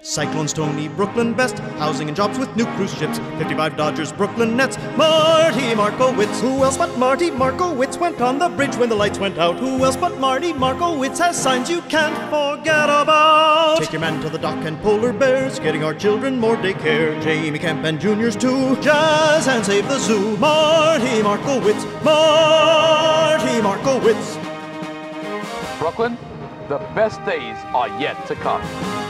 Cyclones, Tony, Brooklyn best. Housing and jobs with new cruise ships. 55 Dodgers, Brooklyn Nets. Marty Markowitz. Who else but Marty Markowitz went on the bridge when the lights went out? Who else but Marty Markowitz has signs you can't forget about? Take your man to the dock and polar bears, getting our children more daycare. Jamie Camp and juniors too. Jazz and save the zoo. Marty Markowitz. Marty Markowitz. Brooklyn, the best days are yet to come.